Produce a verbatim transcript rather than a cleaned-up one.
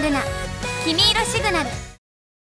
ルナ、君色シグナル。